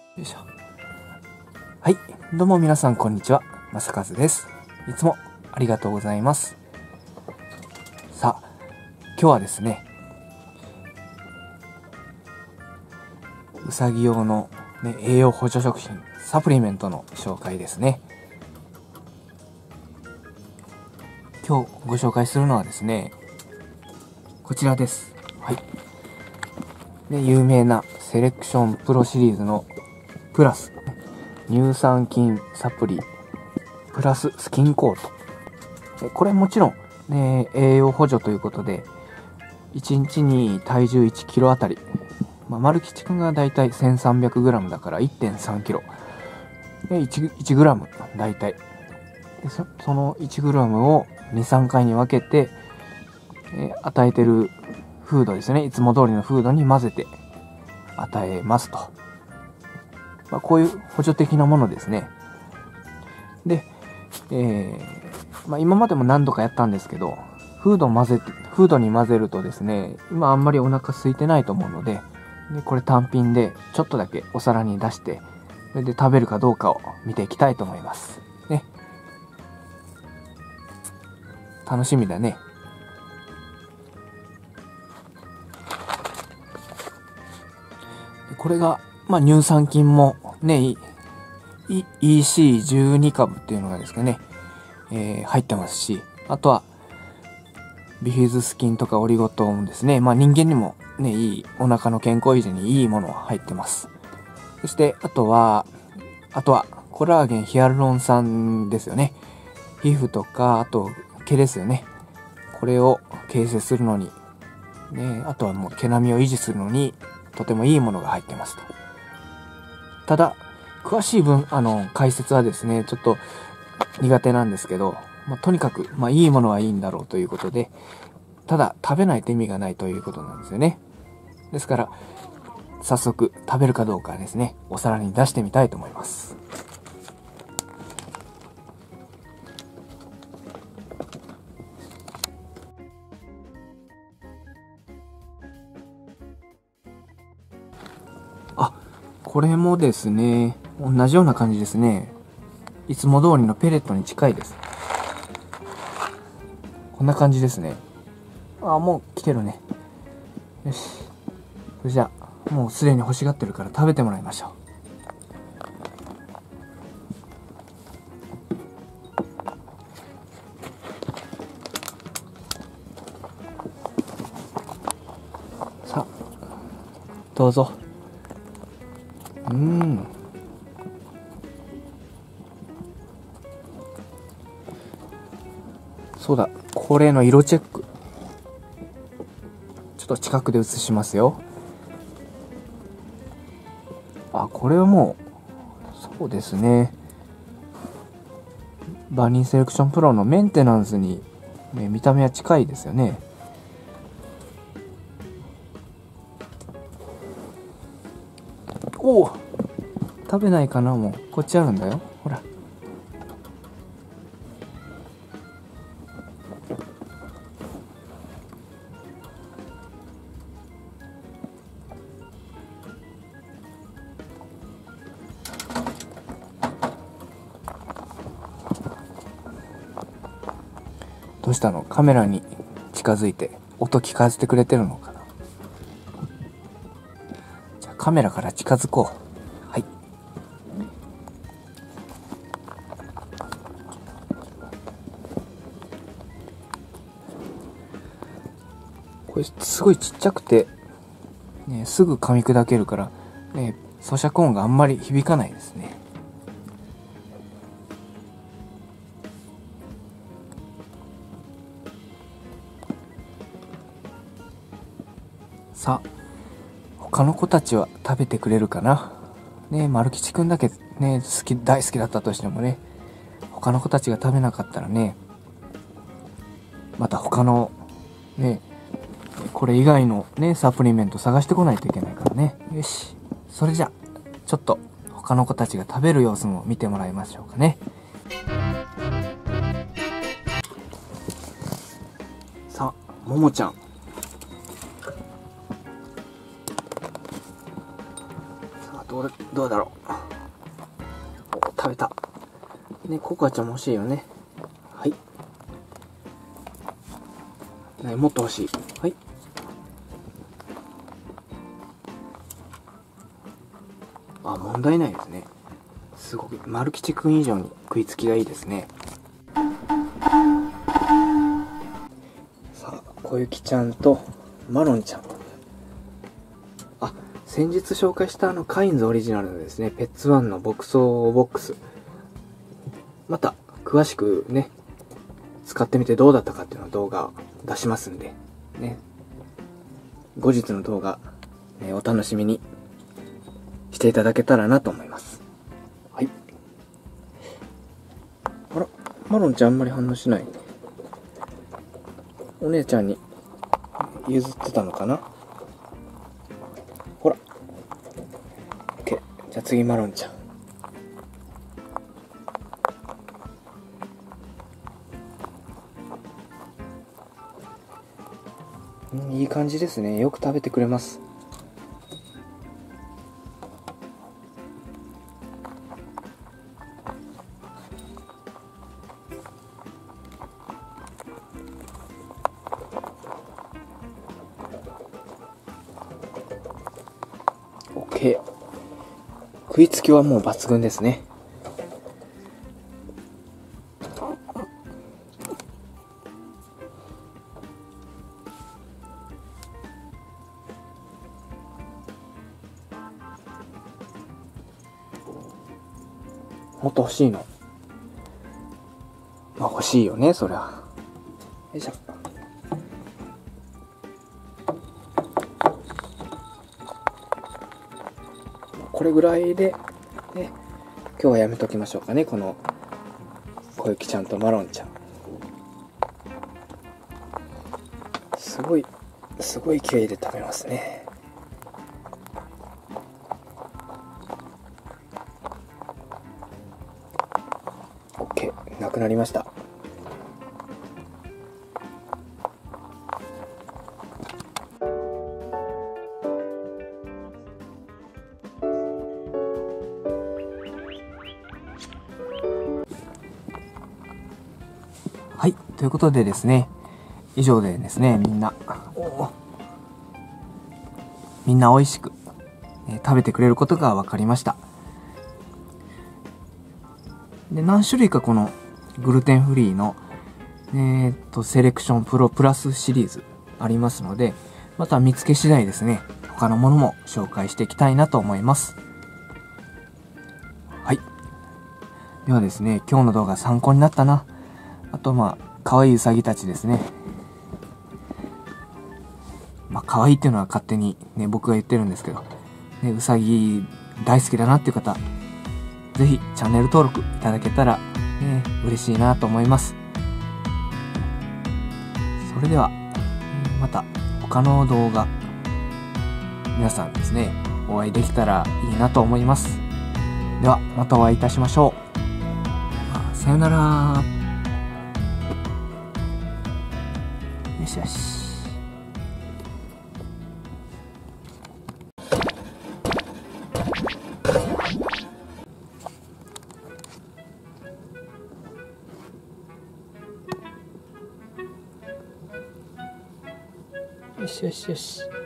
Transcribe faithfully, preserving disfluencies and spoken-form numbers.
よいしょ。はい、どうも皆さんこんにちは、まさかずです。いつもありがとうございます。さあ、今日はですね、うさぎ用の、ね、栄養補助食品、サプリメントの紹介ですね。今日ご紹介するのはですね、こちらです。はい。で、有名なセレクションプロシリーズのプラス乳酸菌サプリプラススキンコート。これもちろん、ね、栄養補助ということで、いちにちに体重いちキロあたり、まあ、丸吉くんがだいたい せんさんびゃくグラム だから いってんさんキロで 1, いちグラムだいたいで そ, その いちグラム をにさんかいに分けて、えー、与えてるフードですね、いつも通りのフードに混ぜて与えますと、まあ、こういう補助的なものですね。で、えーまあ、今までも何度かやったんですけど、フードを混ぜてフードに混ぜるとですね、今あんまりお腹空いてないと思うので、でこれ単品でちょっとだけお皿に出して、それで食べるかどうかを見ていきたいと思いますね。楽しみだね。これが、まあ、乳酸菌もね、イーシーじゅうに 株っていうのがですかね、えー、入ってますし、あとはビフィズス菌とかオリゴ糖もですね、まあ人間にもね、いい、お腹の健康維持にいいものが入ってます。そして、あとは、あとは、コラーゲン、ヒアルロン酸ですよね。皮膚とか、あと、毛ですよね。これを形成するのに、ね、あとはもう毛並みを維持するのに、とてもいいものが入ってますと。ただ、詳しい分、あの、解説はですね、ちょっと苦手なんですけど、まあ、とにかく、まあ、いいものはいいんだろうということで、ただ、食べないと意味がないということなんですよね。ですから、早速、食べるかどうかですね、お皿に出してみたいと思います。あ、これもですね、同じような感じですね。いつも通りのペレットに近いです。こんな感じですね。あ、もう来てるね。よし。それじゃあ、もうすでに欲しがってるから食べてもらいましょう。さあ、どうぞ。うーん。そうだ、これの色チェック。ちょっと近くで映しますよ。あ、これはもう、そうですね。バニーセレクションプロのメンテナンスに、ね、見た目は近いですよね。おお、食べないかな。もうこっちあるんだよ、ほら。どうしたの？カメラに近づいて音聞かせてくれてるのかな。じゃあカメラから近づこう。はい。これすごいちっちゃくて、ね、すぐ噛み砕けるから、ね、咀嚼音があんまり響かないですね。さあ、他の子たちは食べてくれるかな。ね、丸吉くんだけね、好き、大好きだったとしてもね、他の子たちが食べなかったらね、また他の、ね、これ以外のね、サプリメント探してこないといけないからね。よし。それじゃ、ちょっと他の子たちが食べる様子も見てもらいましょうかね。さあ、ももちゃん。さあ、 どうどうだろう。お、食べたね。ココアちゃんも欲しいよね。はい、ね、もっと欲しい。はい、あ、問題ないですね。すごく丸吉くん以上に食いつきがいいですね。さあ、小雪ちゃんとマロンちゃん。あ、先日紹介したあのカインズオリジナルのですね、ペッツワンの牧草ボックス、また詳しくね使ってみてどうだったかっていうの動画出しますんでね、後日の動画、ね、お楽しみにしていただけたらなと思います。はい。あら、マロンちゃんあんまり反応しない。お姉ちゃんに譲ってたのかな。ほら OK。 じゃあ次マロンちゃん。うん、いい感じですね。よく食べてくれます。OK。 食いつきはもう抜群ですね。もっと欲しいの。まあ欲しいよね、そりゃ。よいしょ。これぐらいで、ね、今日はやめときましょうかね、この小雪ちゃんとマロンちゃん。すごい、すごい勢いで食べますね。OK、なくなりました。はい、ということでですね、以上でですね、みんな、みんな美味しく、ね、食べてくれることが分かりました。で、何種類かこのグルテンフリーの、えー、っと、セレクションプロプラスシリーズありますので、また見つけ次第ですね、他のものも紹介していきたいなと思います。はい。ではですね、今日の動画参考になったな。あと、まあ、可愛いウサギたちですね。まあ、可愛いっていうのは勝手にね、僕が言ってるんですけど、ね、ウサギ大好きだなっていう方、ぜひチャンネル登録いただけたら、ね、嬉しいなと思います。それでは、また他の動画、皆さんですね、お会いできたらいいなと思います。では、またお会いいたしましょう。さよなら。よしよし。よしよしよし。